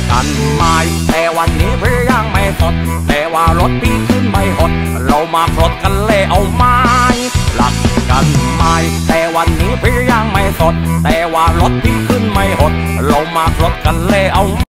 กันไหมแต่วันนี้พี่ยังไม่สดแต่ว่ารถพี่ขึ้นไม่หดเรามาปลดกันเลยเอาไหมหลักกันไหมแต่วันนี้พี่ยังไม่สดแต่ว่ารถพี่ขึ้นไม่หดเรามาปลดกันเลยเอา